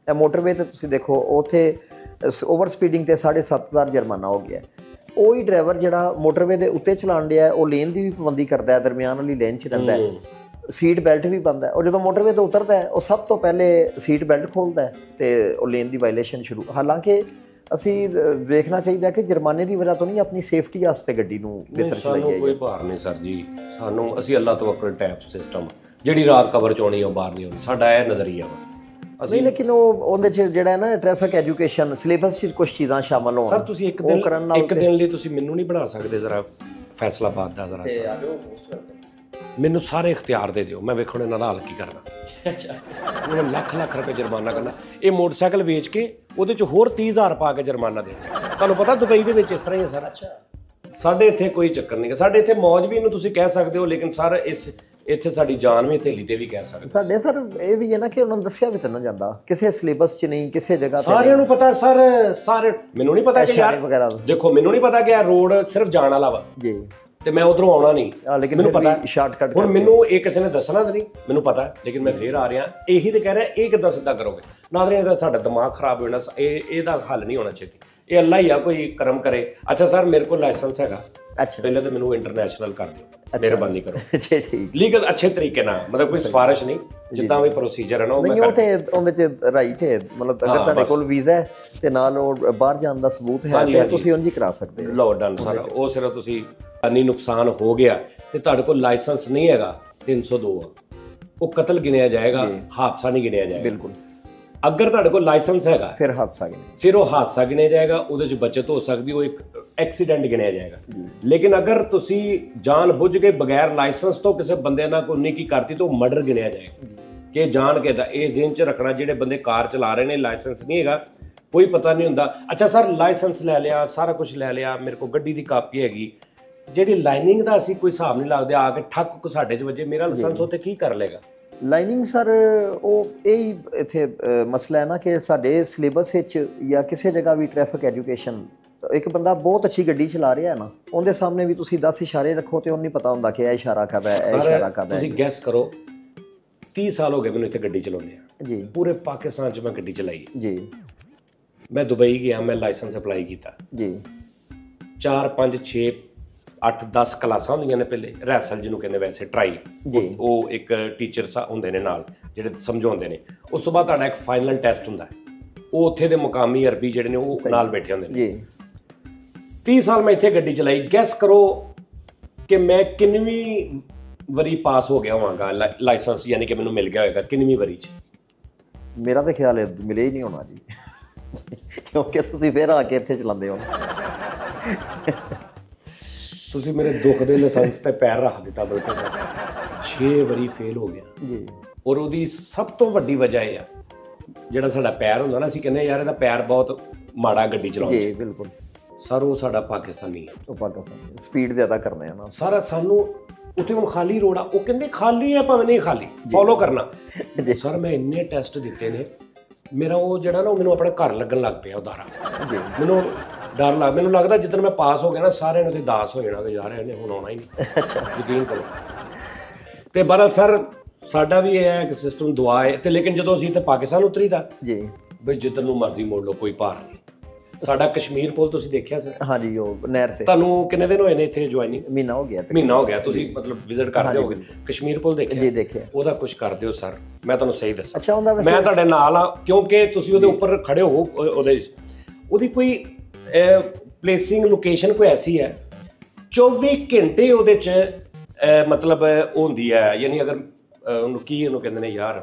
Motorway ते तुसीं देखो उत्थे ओवर स्पीडिंग ते 7,500 जुर्माना हो गया। ਉਹੀ ਡਰਾਈਵਰ ਜਿਹੜਾ ਮੋਟਰਵੇ ਦੇ ਉੱਤੇ ਚਲਾਉਣ ਡਿਆ ਉਹ ਲੇਨ ਦੀ ਵੀ ਪਾਬੰਦੀ ਕਰਦਾ ਹੈ, ਦਰਮਿਆਨ ਵਾਲੀ ਲੇਨ 'ਚ ਰਹਿੰਦਾ ਹੈ, ਸੀਟ ਬੈਲਟ ਵੀ ਪਾਉਂਦਾ ਹੈ। ਉਹ ਜਦੋਂ ਮੋਟਰਵੇ ਤੋਂ ਉਤਰਦਾ ਹੈ ਉਹ ਸਭ ਤੋਂ ਪਹਿਲੇ ਸੀਟ ਬੈਲਟ ਖੋਲ੍ਹਦਾ ਹੈ ਅਤੇ ਉਹ ਲੇਨ ਦੀ ਵਾਇਲੇਸ਼ਨ ਸ਼ੁਰੂ। ਹਾਲਾਂਕਿ ਅਸੀਂ ਵੇਖਣਾ ਚਾਹੀਦਾ ਕਿ ਜੁਰਮਾਨੇ ਦੀ ਵਜ੍ਹਾ ਤੋਂ ਨਹੀਂ, ਆਪਣੀ ਸੇਫਟੀ ਵਾਸਤੇ ਗੱਡੀ ਨੂੰ ਬਿਹਤਰ ਚਲਾਈਏ। ਸਾਨੂੰ ਕੋਈ ਭਾਰ ਨਹੀਂ ਸਰ ਜੀ, ਸਾਨੂੰ ਅਸੀਂ ਅੱਲਾਹ ਤਵੱਕਲ ਟੈਪ ਸਿਸਟਮ, ਜਿਹੜੀ ਰਾਤ ਕਵਰ 'ਚ ਆਉਣੀ ਉਹ ਬਾਹਰ ਨਹੀਂ ਆਉਣੀ, ਸਾਡਾ ਇਹ ਨਜ਼ਰੀਆ ਵਾ। ਨਹੀਂ ਲੇਕਿਨ ਉਹ ਉਹਦੇ 'ਚ ਜਿਹੜਾ ਨਾ ਟ੍ਰੈਫਿਕ ਐਜੂਕੇਸ਼ਨ ਸਿਲੇਬਸ 'ਚ ਕੁਛ ਚੀਜ਼ਾਂ ਸ਼ਾਮਲ ਹੋਣ। ਸਰ ਤੁਸੀਂ ਇੱਕ ਦਿਨ ਲਈ ਤੁਸੀਂ ਮੈਨੂੰ ਨਹੀਂ ਬਣਾ ਸਕਦੇ ਜ਼ਰਾ ਫੈਸਲਾਬਾਦ ਦਾ ਜ਼ਰਾ ਸਰ, ਮੈਨੂੰ ਸਾਰੇ ਇਖਤਿਆਰ ਦੇ ਦਿਓ, ਮੈਂ ਵੇਖਣ ਇਹਨਾਂ ਦਾ ਹੱਲ ਕੀ ਕਰਨਾ। ਅੱਛਾ ਉਹਨਾਂ ਲੱਖ ਰੁਪਏ ਜੁਰਮਾਨਾ ਕਰਨਾ, ਇਹ ਮੋਟਰਸਾਈਕਲ ਵੇਚ ਕੇ ਉਹਦੇ 'ਚ ਹੋਰ 30,000 ਪਾ ਕੇ ਜੁਰਮਾਨਾ ਦੇਣਾ। ਤੁਹਾਨੂੰ ਪਤਾ ਦੁਬਈ ਦੇ ਵਿੱਚ ਇਸ ਤਰ੍ਹਾਂ ਹੀ ਹੈ ਸਰ। ਅੱਛਾ ਸਾਡੇ ਇੱਥੇ ਕੋਈ ਚੱਕਰ ਨਹੀਂ, ਸਾਡੇ ਇੱਥੇ ਮੌਜ ਵੀ ਇਹਨੂੰ ਤੁਸੀਂ ਕਹਿ ਸਕਦੇ ਹੋ, ਲੇਕਿਨ ਸਰ ਇੱਥੇ ਸਾਡੀ ਜਾਨ ਵੀ ਹਥੇਲੀ ਤੇ ਵੀ ਕਹਿ ਸਕਦੇ। ਸਾਡੇ ਸਰ ਇਹ ਵੀ ਹੈ ਨਾ ਕਿ ਉਹਨਾਂ ਨੂੰ ਦੱਸਿਆ ਵੀ ਤਾਂ ਨਾ ਜਾਂਦਾ, ਕਿਸੇ ਸਿਲੇਬਸ 'ਚ ਨਹੀਂ, ਕਿਸੇ ਜਗ੍ਹਾ ਤੇ ਸਾਰਿਆਂ ਨੂੰ ਪਤਾ ਸਰ। ਸਾਰੇ ਮੈਨੂੰ ਨਹੀਂ ਪਤਾ ਕਿ ਯਾਰ ਦੇਖੋ, ਮੈਨੂੰ ਨਹੀਂ ਪਤਾ ਕਿ ਇਹ ਰੋਡ ਸਿਰਫ ਜਾਣ ਵਾਲਾ ਵਾ ਜੀ ਤੇ ਮੈਂ ਉਧਰੋਂ ਆਉਣਾ ਨਹੀਂ, ਮੈਨੂੰ ਪਤਾ ਸ਼ਾਰਟਕਟ। ਹੁਣ ਮੈਨੂੰ ਇਹ ਕਿਸੇ ਨੇ ਦੱਸਣਾ ਤਾਂ ਨਹੀਂ, ਮੈਨੂੰ ਪਤਾ, ਲੇਕਿਨ ਮੈਂ ਫੇਰ ਆ ਰਿਹਾ। ਇਹੀ ਤੇ ਕਹਿ ਰਿਹਾ, ਇਹ ਕਿੱਦਾਂ ਸਿੱਧਾ ਕਰੋਗੇ ਨਾਜ਼ਰੀਨ? ਇਹਦਾ ਸਾਡਾ ਦਿਮਾਗ ਖਰਾਬ ਹੋ ਜਾਣਾ, ਇਹਦਾ ਹੱਲ ਨਹੀਂ ਹੋਣਾ ਛੇਤੀ, ਇਹ ਅੱਲਾ ਹੀ ਆ ਕੋਈ ਕਰਮ ਕਰੇ। ਅੱਛਾ ਸਰ ਮੇਰੇ ਕੋਲ ਲਾਇਸੈਂਸ ਹੈਗਾ। ਅੱਛਾ ਪਹਿਲਾਂ ਤਾਂ ਮੈਨੂੰ ਇੰਟਰਨੈਸ਼ਨਲ ਕਰ ਦਿਓ, ਮਿਹਰਬਾਨੀ ਕਰੋ। ਅੱਛਾ ਠੀਕ, ਲੀਗਲ ਅੱਛੇ ਤਰੀਕੇ ਨਾਲ, ਮਤਲਬ ਕੋਈ ਸਿਫਾਰਿਸ਼ ਨਹੀਂ, ਜਿੱਦਾਂ ਵੀ ਪ੍ਰੋਸੀਜਰ ਹੈ ਨਾ ਉਹ ਮੈਂ ਉਹ ਤੇ ਉਹਦੇ 'ਚ ਰਾਈਟ ਹੈ। ਮਤਲਬ ਅਗਰ ਤੁਹਾਡੇ ਕੋਲ ਵੀਜ਼ਾ ਹੈ ਤੇ ਨਾਲ ਉਹ ਬਾਹਰ ਜਾਣ ਦਾ ਸਬੂਤ ਹੈ ਤੇ ਤੁਸੀਂ ਉਂਝ ਹੀ ਕਰਾ ਸਕਦੇ ਹੋ। ਲਓ ਡਨ ਸਰ। ਉਹ ਸਿਰਫ ਤੁਸੀਂ ਜਾਨੀ ਨੁਕਸਾਨ ਹੋ ਗਿਆ ਤੇ ਤੁਹਾਡੇ ਕੋਲ ਲਾਇਸੈਂਸ ਨਹੀਂ ਹੈਗਾ, 302 ਆ, ਉਹ ਕਤਲ ਗਿਣਿਆ ਜਾਏਗਾ, ਹਾਦਸਾ ਨਹੀਂ ਗਿਣਿਆ ਜਾਏਗਾ। ਬਿਲਕੁਲ। ਅਗਰ ਤੁਹਾਡੇ ਕੋਲ ਲਾਇਸੈਂਸ ਹੈਗਾ ਫਿਰ ਹਾਦਸਾ ਗਿਣਿਆ, ਫਿਰ ਉਹ ਹਾਦਸਾ ਗਿਣਿਆ ਜਾਏਗਾ, ਉਹਦੇ 'ਚ ਬਚਤ ਹੋ ਸਕਦੀ, ਉਹ ਇੱਕ ਐਕਸੀਡੈਂਟ ਗਿਣਿਆ ਜਾਏਗਾ। ਲੇਕਿਨ ਅਗਰ ਤੁਸੀਂ ਜਾਣ ਬੁੱਝ ਕੇ ਬਗੈਰ ਲਾਇਸੈਂਸ ਤੋਂ ਕਿਸੇ ਬੰਦੇ ਨਾਲ ਕੋਈ ਨਿੱਕੀ ਕਰਤੀ ਤਾਂ ਉਹ ਮਰਡਰ ਗਿਣਿਆ ਜਾਏਗਾ। ਕਿ ਜਾਣ ਕੇ ਦਾ ਇਹ ਜ਼ਿਹਨ 'ਚ ਰੱਖਣਾ, ਜਿਹੜੇ ਬੰਦੇ ਕਾਰ ਚਲਾ ਰਹੇ ਨੇ ਲਾਇਸੈਂਸ ਨਹੀਂ ਹੈਗਾ, ਕੋਈ ਪਤਾ ਨਹੀਂ ਹੁੰਦਾ। ਅੱਛਾ ਸਰ ਲਾਇਸੈਂਸ ਲੈ ਲਿਆ, ਸਾਰਾ ਕੁਝ ਲੈ ਲਿਆ, ਮੇਰੇ ਕੋਲ ਗੱਡੀ ਦੀ ਕਾਪੀ ਹੈਗੀ, ਜਿਹੜੀ ਲਾਈਨਿੰਗ ਦਾ ਅਸੀਂ ਕੋਈ ਹਿਸਾਬ ਨਹੀਂ ਲੱਗਦੇ, ਆ ਕੇ ਠੱਕ ਕੋ ਸਾਡੇ 'ਚ ਵੱਜੇ, ਮੇਰਾ ਲਾਇਸੈਂਸ ਉੱਤੇ ਕੀ ਕਰ ਲੇਗਾ? ਲਾਈਨਿੰਗ ਸਰ ਉਹ ਇਹੀ ਇੱਥੇ ਮਸਲਾ ਹੈ ਨਾ ਕਿ ਸਾਡੇ ਸਿਲੇਬਸ ਵਿੱਚ ਜਾਂ ਕਿਸੇ ਜਗ੍ਹਾ ਵੀ ਟ੍ਰੈਫਿਕ ਐਜੂਕੇਸ਼ਨ, ਇੱਕ ਬੰਦਾ ਬਹੁਤ ਅੱਛੀ ਗੱਡੀ ਚਲਾ ਰਿਹਾ ਹੈ ਨਾ, ਉਹਦੇ ਸਾਹਮਣੇ ਵੀ ਤੁਸੀਂ 10 ਇਸ਼ਾਰੇ ਰੱਖੋ ਤੇ ਉਹ ਨਹੀਂ ਪਤਾ ਹੁੰਦਾ ਕਿ ਇਹ ਇਸ਼ਾਰਾ ਕਰਦਾ ਹੈ, ਇਹ ਇਸ਼ਾਰਾ ਕਰਦਾ ਹੈ। ਤੁਸੀਂ ਗੈਸ ਕਰੋ, 30 ਸਾਲ ਹੋ ਗਏ ਮੈਨੂੰ ਇੱਥੇ ਗੱਡੀ ਚਲਾਉਂਦੇ ਆ ਜੀ, ਪੂਰੇ ਪਾਕਿਸਤਾਨ 'ਚ ਮੈਂ ਗੱਡੀ ਚਲਾਈ ਜੀ। ਮੈਂ ਦੁਬਈ ਗਿਆ, ਮੈਂ ਲਾਇਸੈਂਸ ਅਪਲਾਈ ਕੀਤਾ ਜੀ, 4 5 6 8 10 ਕਲਾਸਾਂ ਹੁੰਦੀਆਂ ਨੇ ਪਹਿਲੇ, ਰੈਸਲ ਜਿਹਨੂੰ ਕਹਿੰਦੇ ਵੈਸੇ ਟਰਾਈ, ਉਹ ਇੱਕ ਟੀਚਰ ਹੁੰਦੇ ਨੇ ਨਾਲ ਜਿਹੜੇ ਸਮਝਾਉਂਦੇ ਨੇ। ਉਸ ਤੋਂ ਬਾਅਦ ਤੁਹਾਡਾ ਇੱਕ ਫਾਈਨਲ ਟੈਸਟ ਹੁੰਦਾ, ਉਹ ਉੱਥੇ ਦੇ ਮੁਕਾਮੀ ਅਰਬੀ ਜਿਹੜੇ ਨੇ ਉਹ ਨਾਲ ਬੈਠੇ ਹੁੰਦੇ ਨੇ। 30 ਸਾਲ ਮੈਂ ਇੱਥੇ ਗੱਡੀ ਚਲਾਈ, ਗੈਸ ਕਰੋ ਕਿ ਮੈਂ ਕਿੰਨਵੀਂ ਵਾਰੀ ਪਾਸ ਹੋ ਗਿਆ ਹੋਵਾਂਗਾ ਲਾਇਸੈਂਸ, ਯਾਨੀ ਕਿ ਮੈਨੂੰ ਮਿਲ ਗਿਆ ਹੋਏਗਾ ਕਿੰਨਵੀਂ ਵਾਰੀ 'ਚ? ਮੇਰਾ ਤਾਂ ਖਿਆਲ ਹੈ ਮਿਲੇ ਹੀ ਨਹੀਂ ਹੋਣਾ ਜੀ, ਕਿਉਂਕਿ ਤੁਸੀਂ ਫਿਰ ਆ ਕੇ ਇੱਥੇ ਚਲਾਉਂਦੇ ਹੋ। ਤੁਸੀਂ ਮੇਰੇ ਦੁੱਖ ਦੇ ਲਾਇਸੈਂਸ ਤੇ ਪੈਰ ਰੱਖ ਦਿੱਤਾ, ਬਲਕਿ 6 ਵਾਰੀ ਫੇਲ ਹੋ ਗਿਆ ਜੀ। ਔਰ ਉਹਦੀ ਸਭ ਤੋਂ ਵੱਡੀ ਵਜ੍ਹਾ ਇਹ ਆ, ਜਿਹੜਾ ਸਾਡਾ ਪੈਰ ਹੁੰਦਾ ਨਾ, ਅਸੀਂ ਕਹਿੰਦੇ ਯਾਰ ਇਹਦਾ ਪੈਰ ਬਹੁਤ ਮਾੜਾ ਗੱਡੀ ਚਲਾਉਣ 'ਚ। ਬਿਲਕੁਲ ਸਰ, ਉਹ ਸਾਡਾ ਪਾਕਿਸਤਾਨੀ ਹੈ, ਉਹ ਪਾਕਿਸਤਾਨੀ ਸਪੀਡ ਜ਼ਿਆਦਾ ਕਰਦੇ ਆ ਨਾ ਸਾਰਾ। ਸਾਨੂੰ ਉੱਥੇ ਹੁਣ ਖਾਲੀ ਰੋਡ ਆ, ਉਹ ਕਹਿੰਦੇ ਖਾਲੀ ਹੈ ਭਾਵੇਂ ਨਹੀਂ ਖਾਲੀ, ਫੋਲੋ ਕਰਨਾ। ਸਰ ਮੈਂ ਇੰਨੇ ਟੈਸਟ ਦਿੱਤੇ ਨੇ, ਮੇਰਾ ਉਹ ਜਿਹੜਾ ਨਾ, ਉਹ ਮੈਨੂੰ ਆਪਣਾ ਘਰ ਲੱਗਣ ਲੱਗ ਪਿਆ ਉਦਾਰਾ। ਮੈਨੂੰ ਡਰ ਲੱਗ, ਮੈਨੂੰ ਲੱਗਦਾ ਜਿੱਦਣ ਮੈਂ ਪਾਸ ਹੋ ਗਿਆ ਨਾ, ਸਾਰਿਆਂ ਨੂੰ ਤੇ ਦਾਸ ਹੋ ਜਾਣਾ ਕਿ ਯਾਰ ਇਹਨੇ ਹੁਣ ਆਉਣਾ ਹੀ ਨਹੀਂ, ਯਕੀਨ ਕਰੋ। ਤੇ ਬਹਰਹਾਲ ਸਰ ਸਾਡਾ ਵੀ ਇਹ ਹੈ ਕਿ ਸਿਸਟਮ ਦੁਆ ਹੈ ਤੇ, ਲੇਕਿਨ ਜਦੋਂ ਅਸੀਂ ਇੱਥੇ ਪਾਕਿਸਤਾਨ ਉਤਰੀਦਾ ਜੀ, ਬਈ ਜਿੱਧਰ ਨੂੰ ਮਰਜ਼ੀ ਮੋੜ ਲਓ, ਕੋਈ ਭਾਰ ਨਹੀਂ। ਸਾਡਾ ਕਸ਼ਮੀਰ ਪੁਲ ਤੁਸੀਂ ਦੇਖਿਆ ਸਰ? ਹਾਂਜੀ, ਉਹ ਨਹਿਰ ਤੇ। ਤੁਹਾਨੂੰ ਕਿੰਨੇ ਦਿਨ ਹੋਏ ਨੇ ਇੱਥੇ ਜੁਆਇਨਿੰਗ? ਮਹੀਨਾ ਹੋ ਗਿਆ। ਮਹੀਨਾ ਹੋ ਗਿਆ। ਤੁਸੀਂ ਮਤਲਬ ਵਿਜ਼ਿਟ ਕਰਦੇ ਹੋਗੇ ਕਸ਼ਮੀਰ ਪੁਲ? ਦੇਖਿਆ ਜੀ, ਦੇਖਿਆ। ਉਹਦਾ ਕੁਝ ਕਰ ਦਿਓ ਸਰ, ਮੈਂ ਤੁਹਾਨੂੰ ਸਹੀ ਦੱਸਾਂ। ਅੱਛਾ ਹੁੰਦਾ, ਮੈਂ ਤੁਹਾਡੇ ਨਾਲ ਆ, ਕਿਉਂਕਿ ਤੁਸੀਂ ਉਹਦੇ ਉੱਪਰ ਖੜੇ ਹੋ, ਉਹਦੀ ਕੋਈ ਪਲੇਸਿੰਗ ਲੋਕੇਸ਼ਨ ਕੋਈ ਐਸੀ ਹੈ 24 ਘੰਟੇ ਉਹਦੇ 'ਚ ਮਤਲਬ ਉਹ ਹੁੰਦੀ ਹੈ, ਯਾਨੀ ਅਗਰ ਉਹਨੂੰ ਕੀ ਉਹਨੂੰ ਕਹਿੰਦੇ ਨੇ ਯਾਰ,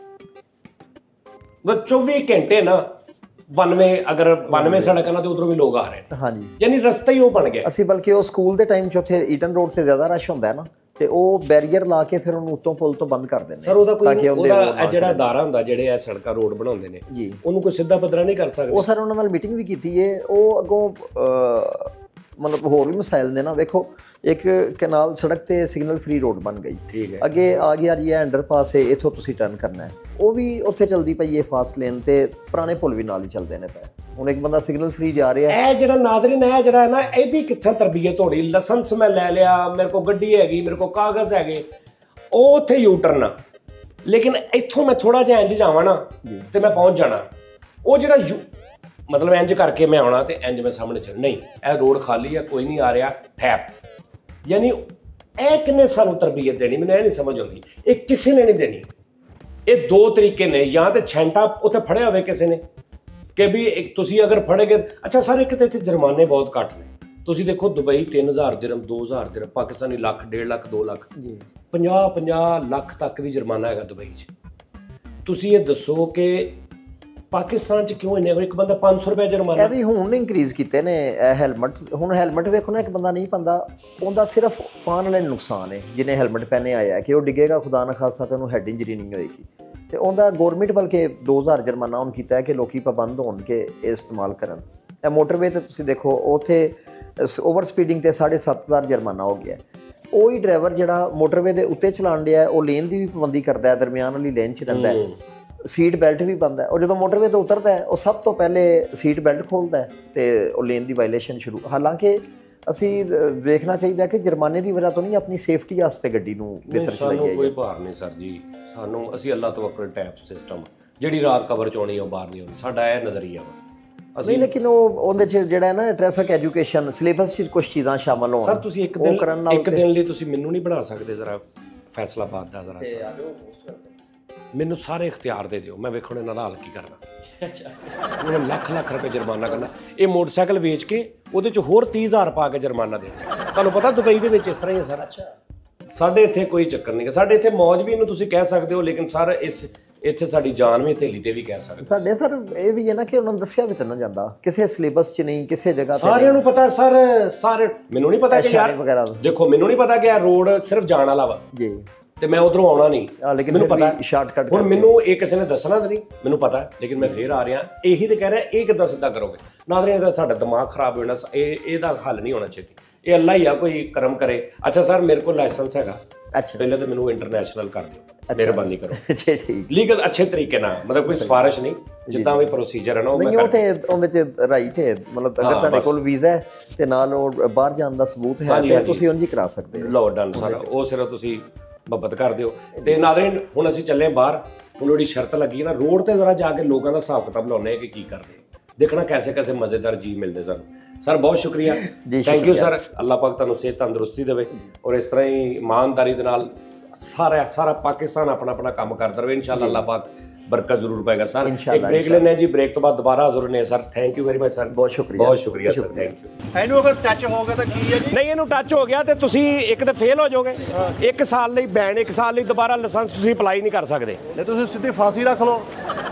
24 ਘੰਟੇ ਨਾ 92, ਅਗਰ 92 ਸੜਕਾਂ ਨਾਲ ਤੇ ਉਧਰੋਂ ਵੀ ਲੋਕ ਆ ਰਹੇ ਨੇ। ਹਾਂਜੀ, ਯਾਨੀ ਰਸਤਾ ਹੀ ਉਹ ਬਣ ਗਿਆ। ਅਸੀਂ ਬਲਕਿ ਉਹ ਸਕੂਲ ਦੇ ਟਾਈਮ 'ਚ ਉੱਥੇ ਈਟਨ ਰੋਡ ਤੇ ਜ਼ਿਆਦਾ ਰਸ਼ ਹੁੰਦਾ ਹੈ ਨਾ, ਤੇ ਉਹ ਬੈਰੀਅਰ ਲਾ ਕੇ ਫਿਰ ਉਹਨੂੰ ਉੱਤੋਂ ਪੁਲ ਤੋਂ ਬੰਦ ਕਰ ਦਿੰਦੇ ਸਰ। ਉਹਦਾ ਕੋਈ ਉਹਦਾ ਜਿਹੜਾ ਅਦਾਰਾ ਹੁੰਦਾ ਜਿਹੜੇ ਇਹ ਸੜਕਾਂ ਰੋਡ ਬਣਾਉਂਦੇ ਨੇ ਜੀ, ਉਹਨੂੰ ਕੋਈ ਸਿੱਧਾ ਪੱਧਰਾ ਨਹੀਂ ਕਰ ਸਕਦੇ। ਉਹ ਸਰ ਉਹਨਾਂ ਨਾਲ ਮੀਟਿੰਗ ਵੀ ਕੀਤੀ ਹੈ, ਉਹ ਅੱਗੋਂ ਮਤਲਬ ਹੋਰ ਵੀ ਮਸਾਇਲ ਨੇ ਨਾ। ਵੇਖੋ ਇੱਕ ਕਨਾਲ ਸੜਕ ਤੇ ਸਿਗਨਲ ਫ੍ਰੀ ਰੋਡ ਬਣ ਗਈ, ਠੀਕ ਹੈ, ਅੱਗੇ ਆ ਗਿਆ ਜੀ ਇਹ ਅੰਡਰਪਾਸ ਹੈ, ਇੱਥੋਂ ਤੁਸੀਂ ਟਰਨ ਕਰਨਾ ਹੈ, ਉਹ ਵੀ ਉੱਥੇ ਚੱਲਦੀ ਪਈ ਹੈ ਫਾਸਟ ਲੇਨ, ਤੇ ਪੁਰਾਣੇ ਪੁਲ ਵੀ ਨਾਲ ਹੀ ਚੱਲਦੇ ਨੇ ਪਏ। ਹੁਣ ਇੱਕ ਬੰਦਾ ਸਿਗਨਲ ਫ੍ਰੀ ਜਾ ਰਿਹਾ, ਇਹ ਜਿਹੜਾ ਨਾਜ਼ਰੀਨ ਹੈ ਜਿਹੜਾ ਹੈ ਨਾ, ਇਹਦੀ ਕਿੱਥੇ ਤਰਬੀਅਤ ਹੋਣੀ? ਲਾਇਸੈਂਸ ਮੈਂ ਲੈ ਲਿਆ, ਮੇਰੇ ਕੋਲ ਗੱਡੀ ਹੈਗੀ, ਮੇਰੇ ਕੋਲ ਕਾਗਜ਼ ਹੈਗੇ, ਉਹ ਉੱਥੇ ਯੂ ਟਰਨ ਆ, ਲੇਕਿਨ ਇੱਥੋਂ ਮੈਂ ਥੋੜਾ ਜਿਹਾ ਇੰਜ ਜਾਵਾਂ ਨਾ ਤੇ ਮੈਂ ਪਹੁੰਚ ਜਾਣਾ। ਉਹ ਜਿਹੜਾ ਮਤਲਬ ਇੰਜ ਕਰਕੇ ਮੈਂ ਆਉਣਾ ਤੇ ਇੰਜ ਮੈਂ ਸਾਹਮਣੇ ਚੱਲ ਨਹੀਂ, ਇਹ ਰੋਡ ਖਾਲੀ ਆ, ਕੋਈ ਨਹੀਂ ਆ ਰਿਹਾ, ਠੈਪ। ਯਾਨੀ ਇਹ ਕਿੰਨੇ ਸਾਨੂੰ ਤਰਬੀਅਤ ਦੇਣੀ, ਮੈਨੂੰ ਇਹ ਨਹੀਂ ਸਮਝ ਆਉਂਦੀ। ਇਹ ਕਿਸੇ ਨੇ ਨਹੀਂ ਦੇਣੀ। ਇਹ ਦੋ ਤਰੀਕੇ ਨੇ, ਜਾਂ ਤੇ ਛੈਂਟਾ ਉੱਥੇ ਫੜਿਆ ਹੋਵੇ ਕਿਸੇ ਨੇ ਕਿ ਵੀ ਤੁਸੀਂ ਅਗਰ ਫੜੇਗੇ। ਅੱਛਾ ਸਰ, ਇੱਕ ਤਾਂ ਇੱਥੇ ਜੁਰਮਾਨੇ ਬਹੁਤ ਘੱਟ ਨੇ। ਤੁਸੀਂ ਦੇਖੋ ਦੁਬਈ 3000 ਦਿਰਹਮ 2000 ਦਿਰਹਮ, ਪਾਕਿਸਤਾਨੀ ਲੱਖ 1.5 ਲੱਖ 2 ਲੱਖ 50 ਲੱਖ ਤੱਕ ਵੀ ਜੁਰਮਾਨਾ ਹੈਗਾ ਦੁਬਈ 'ਚ। ਤੁਸੀਂ ਇਹ ਦੱਸੋ ਕਿ ਪਾਕਿਸਤਾਨ 'ਚ ਕਿਉਂ ਇੰਨੇ? ਇੱਕ ਬੰਦਾ 500 ਰੁਪਏ ਜੁਰਮਾਨਾ। ਇਹ ਵੀ ਹੁਣ ਇੰਕਰੀਜ਼ ਕੀਤੇ ਨੇ ਹੈਲਮਟ। ਹੁਣ ਹੈਲਮਟ ਵੇਖੋ ਨਾ, ਇੱਕ ਬੰਦਾ ਨਹੀਂ ਪਾਉਂਦਾ, ਉਹਦਾ ਸਿਰਫ ਪਾਉਣ ਵਾਲੇ ਨੁਕਸਾਨ ਹੈ। ਜਿਹਨੇ ਹੈਲਮਟ ਪਹਿਨੇ ਆਇਆ ਕਿ ਉਹ ਡਿੱਗੇਗਾ, ਖੁਦਾ ਨਾ ਖਾਸਾ, ਤੇ ਉਹਨੂੰ ਹੈਡ ਇੰਜਰੀ ਨਹੀਂ ਹੋਏਗੀ। ਤੇ ਉਹਦਾ ਗੌਰਮੈਂਟ ਬਲਕਿ 2000 ਜੁਰਮਾਨਾ ਹੁਣ ਕੀਤਾ ਹੈ ਕਿ ਲੋਕੀ ਪਾਬੰਦ ਹੋਣ ਕੇ ਇਹ ਇਸਤੇਮਾਲ ਕਰਨ। ਇਹ ਮੋਟਰਵੇ ਤੇ ਤੁਸੀਂ ਦੇਖੋ, ਉੱਥੇ ਓਵਰ ਸਪੀਡਿੰਗ ਤੇ 7500 ਜੁਰਮਾਨਾ ਹੋ ਗਿਆ। ਉਹੀ ਡਰਾਈਵਰ ਜਿਹੜਾ ਮੋਟਰਵੇ ਦੇ ਉੱਤੇ ਚਲਾਉਣ ਡਿਆ, ਉਹ ਲੇਨ ਦੀ ਵੀ ਪਾਬੰਦੀ ਕਰਦਾ ਹੈ, ਦਰਮਿਆਨ ਵਾਲੀ ਲੇਨ 'ਚ ਰਹਿੰਦਾ ਹੈ, ਸੀਟ ਬੈਲਟ ਵੀ ਪਾਉਂਦਾ ਹੈ। ਉਹ ਜਦੋਂ ਮੋਟਰਵੇ ਤੋਂ ਉਤਰਦਾ ਹੈ, ਉਹ ਸਭ ਤੋਂ ਪਹਿਲੇ ਸੀਟ ਬੈਲਟ ਖੋਲ੍ਹਦਾ ਹੈ ਤੇ ਉਹ ਲੇਨ ਦੀ ਵਾਇਲੇਸ਼ਨ ਸ਼ੁਰੂ। ਹਾਲਾਂਕਿ ਅਸੀਂ ਵੇਖਣਾ ਚਾਹੀਦਾ ਕਿ ਜੁਰਮਾਨੇ ਦੀ ਵਜ੍ਹਾ ਤੋਂ ਨਹੀਂ, ਆਪਣੀ ਸੇਫਟੀ ਵਾਸਤੇ ਗੱਡੀ ਨੂੰ ਬਿਹਤਰ ਚਲਾਈਏ। ਸਾਨੂੰ ਕੋਈ ਭਾਰ ਨਹੀਂ ਸਰ ਜੀ, ਸਾਨੂੰ ਅਸੀਂ ਅੱਲਾਹ ਤਵੱਕਲ ਟੈਪ ਸਿਸਟਮ, ਜਿਹੜੀ ਰਾਤ ਕਵਰ 'ਚ ਆਉਣੀ ਉਹ ਬਾਹਰ ਨਹੀਂ ਆਉਣੀ, ਸਾਡਾ ਇਹ ਨਜ਼ਰੀਆ ਵਾ। ਨਹੀਂ, ਲੇਕਿਨ ਉਹਦੇ 'ਚ ਜਿਹੜਾ ਹੈ ਨਾ ਟ੍ਰੈਫਿਕ ਐਜੂਕੇਸ਼ਨ ਸਿਲੇਬਸ 'ਚ ਕੁਝ ਚੀਜ਼ਾਂ ਸ਼ਾਮਲ ਹੋਣ। ਸਰ ਤੁਸੀਂ ਇੱਕ ਦਿਨ ਲਈ ਤੁਸੀਂ ਮੈਨੂੰ ਨਹੀਂ ਬਣਾ ਸਕਦੇ ਜ਼ਰਾ ਫੈਸਲਾਬਾਦ ਦਾ ਜ਼ਰਾ ਸਰ? ਮੈਨੂੰ ਸਾਰੇ ਇਖਤਿਆਰ ਦੇ ਦਿਓ, ਮੈਂ ਵੇਖੋ ਇਹਨਾਂ ਦਾ ਹੱਲ ਕੀ ਕਰਨਾ। ਅੱਛਾ, ਉਹਨਾਂ ਲੱਖ ਰੁਪਏ ਜੁਰਮਾਨਾ ਕਰਨਾ। ਇਹ ਮੋਟਰਸਾਈਕਲ ਵੇਚ ਕੇ ਉਹਦੇ 'ਚ ਹੋਰ 30000 ਪਾ ਕੇ ਜੁਰਮਾਨਾ ਦੇਣਾ। ਤੁਹਾਨੂੰ ਪਤਾ ਦੁਬਈ ਦੇ ਵਿੱਚ ਇਸ ਤਰ੍ਹਾਂ ਹੀ ਹੈ ਸਰ। ਅੱਛਾ, ਸਾਡੇ ਇੱਥੇ ਕੋਈ ਚੱਕਰ ਨਹੀਂ। ਸਾਡੇ ਇੱਥੇ ਮੌਜ ਵੀ ਇਹਨੂੰ ਤੁਸੀਂ ਕਹਿ ਸਕਦੇ ਹੋ, ਲੇਕਿਨ ਸਰ ਇੱਥੇ ਸਾਡੀ ਜਾਨ ਵੀ ਹਥੇਲੀ ਤੇ ਵੀ ਕਹਿ ਸਕਦੇ। ਸਾਡੇ ਸਰ ਇਹ ਵੀ ਹੈ ਨਾ ਕਿ ਉਹਨਾਂ ਨੂੰ ਦੱਸਿਆ ਵੀ ਤਾਂ ਨਾ ਜਾਂਦਾ, ਕਿਸੇ ਸਿਲੇਬਸ 'ਚ ਨਹੀਂ, ਕਿਸੇ ਜਗ੍ਹਾ ਤੇ ਸਾਰਿਆਂ ਨੂੰ ਪਤਾ ਸਰ। ਸਾਰੇ ਮੈਨੂੰ ਨਹੀਂ ਪਤਾ ਕਿ ਯਾਰ ਦੇਖੋ, ਮੈਨੂੰ ਨਹੀਂ ਪਤਾ ਕਿ ਇਹ ਰੋਡ ਸਿਰਫ ਜਾਣ ਵਾਲਾ ਵਾ ਜੀ, ਤੇ ਮੈਂ ਉਧਰੋਂ ਆਉਣਾ ਨਹੀਂ, ਮੈਨੂੰ ਪਤਾ ਸ਼ਾਰਟਕਟ। ਹੁਣ ਮੈਨੂੰ ਇਹ ਕਿਸੇ ਨੇ ਦੱਸਣਾ ਤਾਂ ਨਹੀਂ, ਮੈਨੂੰ ਪਤਾ, ਲੇਕਿਨ ਮੈਂ ਫੇਰ ਆ ਰਿਹਾ। ਇਹੀ ਤੇ ਕਹਿ ਰਿਹਾ, ਇਹ ਕਿੱਦਾਂ ਸਿੱਧਾ ਕਰੋਗੇ? ਨਾਜ਼ਰੀਨ, ਇਹਦਾ ਸਾਡਾ ਦਿਮਾਗ ਖਰਾਬ ਹੋ ਜਾਣਾ। ਇਹਦਾ ਹੱਲ ਨਹੀਂ ਹੋਣਾ ਛੇਤੀ। ਇਹ ਅੱਲਾ ਹੀ ਆ ਕੋਈ ਕਰਮ ਕਰੇ। ਅੱਛਾ ਸਰ, ਮੇਰੇ ਕੋਲ ਲਾਇਸੈਂਸ ਹੈਗਾ। ਅੱਛਾ, ਪਹਿਲੇ ਤਾਂ ਮੈਨੂੰ ਇੰਟਰਨੈਸ਼ਨਲ ਕਰ ਦਿਓ, ਮਿਹਰਬਾਨੀ ਕਰੋ। ਜੀ ਠੀਕ, ਲੀਗਲ ਅੱਛੇ ਤਰੀਕੇ ਨਾਲ, ਮਤਲਬ ਕੋਈ ਸਿਫਾਰਿਸ਼ ਨਹੀਂ, ਜਿੱਦਾਂ ਵੀ ਪ੍ਰੋਸੀਜਰ ਹੈ ਨਾ ਉਹ ਮੈਂ ਉਹਦੇ 'ਚ ਰਾਈਟ ਹੈ। ਮਤਲਬ ਅਗਰ ਤੁਹਾਡੇ ਕੋਲ ਵੀਜ਼ਾ ਹੈ ਤੇ ਨਾਲ ਉਹ ਬਾਹਰ ਜਾਣ ਦਾ ਸਬੂਤ ਹੈ ਤੇ ਤੁਸੀਂ ਉਂਝ ਹੀ ਕਰਾ ਸਕਦੇ ਹੋ। ਲਓ ਡਨ ਸਰ, ਉਹ ਸਿਰਫ ਤੁਸੀਂ ਮੁਹੱਬਤ ਕਰ ਦਿਓ। ਤੇ ਨਾਜ਼ਰੀਨ, ਹੁਣ ਅਸੀਂ ਚੱਲੇ ਬਾਹਰ। ਹੁਣ ਜਿਹੜੀ ਸ਼ਰਤ ਲੱਗੀ ਨਾ, ਰੋਡ ਤੇ ਜ਼ਰਾ ਜਾ ਕੇ ਲੋਕਾਂ ਦਾ ਹਿਸਾਬ ਕਿਤਾਬ ਲਾਉਣੇ ਕਿ ਕੀ ਕਰਦੇ, ਦੇਖਣਾ ਕੈਸੇ ਮਜ਼ੇਦਾਰ ਜੀ ਮਿਲਦੇ ਸਾਨੂੰ। ਸਰ ਬਹੁਤ ਸ਼ੁਕਰੀਆ, ਥੈਂਕ ਯੂ ਸਰ। ਅੱਲਾਹ ਪਾਕ ਤੁਹਾਨੂੰ ਸਿਹਤ ਤੰਦਰੁਸਤੀ ਦੇਵੇ, ਔਰ ਇਸ ਤਰ੍ਹਾਂ ਹੀ ਇਮਾਨਦਾਰੀ ਦੇ ਨਾਲ ਸਾਰਾ ਪਾਕਿਸਤਾਨ ਆਪਣਾ ਕੰਮ ਕਰਦਾ ਰਹੇ। ਇਨਸ਼ਾਅੱਲਾ ਅੱਲਾਹ ਪਾਕ ਬਰਕਤ ਜ਼ਰੂਰ ਪਾਏਗਾ। ਸਰ ਇੱਕ ਬ੍ਰੇਕ ਲੈਣੇ ਜੀ, ਬ੍ਰੇਕ ਤੋਂ ਬਾਅਦ ਦੁਬਾਰਾ ਹਾਜ਼ਰ ਹੋਣੇ sir. Thank you very much sir, ਬਹੁਤ ਸ਼ੁਕਰੀਆ ਸਰ, ਥੈਂਕ ਯੂ। ਇਹਨੂੰ ਅਗਰ ਟੱਚ ਹੋ ਗਿਆ ਤਾਂ ਕੀ ਹੈ ਜੀ? ਨਹੀਂ, ਇਹਨੂੰ ਟੱਚ ਹੋ ਗਿਆ ਤੇ ਤੁਸੀਂ ਇੱਕ ਤਾਂ ਫੇਲ ਹੋ ਜਾਓਗੇ, 1 ਸਾਲ ਲਈ ਬੈਨ, 1 ਸਾਲ ਲਈ ਦੁਬਾਰਾ ਲਾਇਸੈਂਸ ਤੁਸੀਂ ਅਪਲਾਈ ਨਹੀਂ ਕਰ ਸਕਦੇ। ਨਹੀਂ, ਤੁਸੀਂ ਸਿੱਧੀ ਫਾਂਸੀ ਰੱਖ ਲਓ।